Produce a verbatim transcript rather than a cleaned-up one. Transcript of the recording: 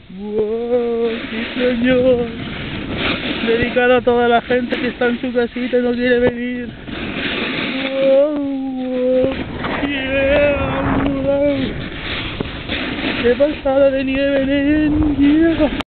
¡Wow! ¡Sí, señor! Dedicado a toda la gente que está en su casita y no quiere venir. ¡Wow! ¡Wow! ¡Yeah! ¡Wow! ¡Qué pasada de nieve, nen! ¡Yeah!